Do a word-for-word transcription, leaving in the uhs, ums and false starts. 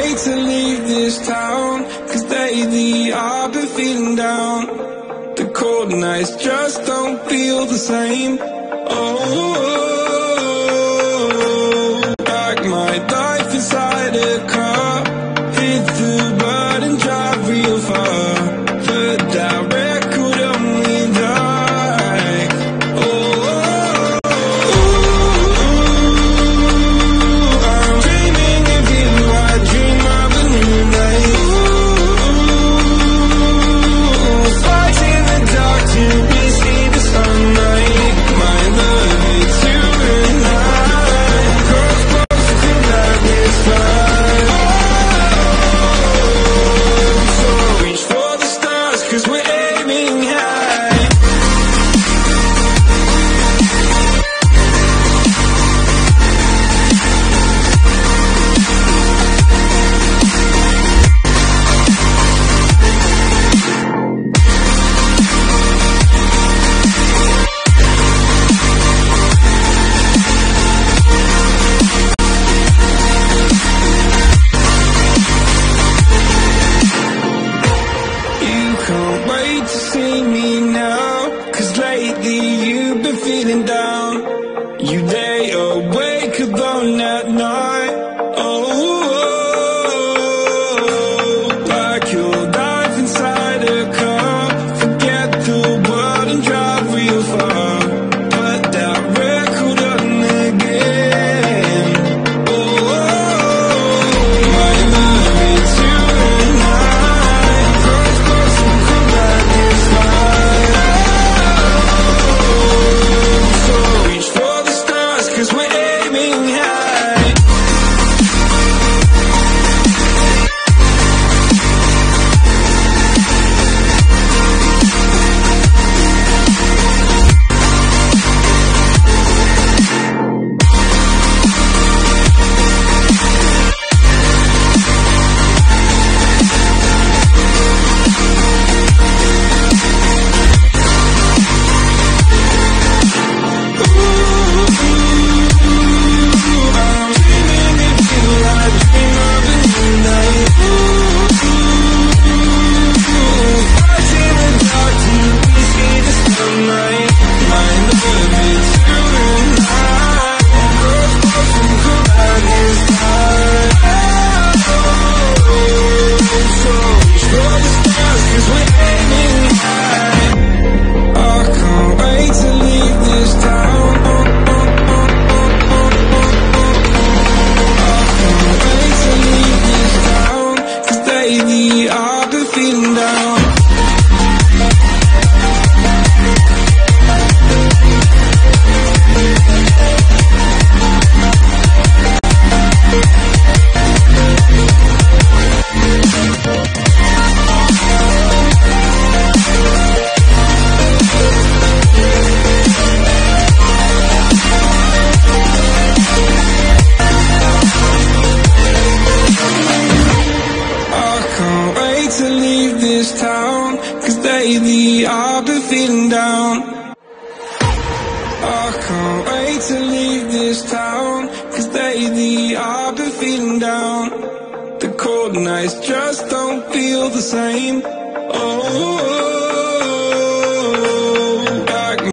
wait to leave this town, 'cause lately I've been feeling down. The cold nights just don't feel the same. Oh, like my life inside a car, hit the button, drive real far. Put that record on me like, oh, I'm dreaming of you, I dream of a new night. Fight in the dark till we see the sunlight. My love is you and I. Cross close to that is fine. So reach for the stars, 'cause we're aiming high. You can't wait to see me now, 'cause lately you've been feeling down. You lay awake alone at night. Oh, like your life inside a car. Forget the world and drive real far. Put that record on again. Oh, my love is you and I. Cross close and come back is fine. So reach for the stars, 'cause we're aiming high. I'm dreaming of you, I dream of a new night. Fight in the dark till we see the sunlight. My love is you and I. Cross close and collide is fine. So reach for the stars, 'cause we're aiming high. I can't wait to leave this town. Wait to leave this town, 'cause lately I've been feeling down. I can't wait to leave this town, 'cause lately I've been feeling down. I can't wait to leave this town, 'cause lately I've been feeling down. The cold nights just don't feel the same. Oh,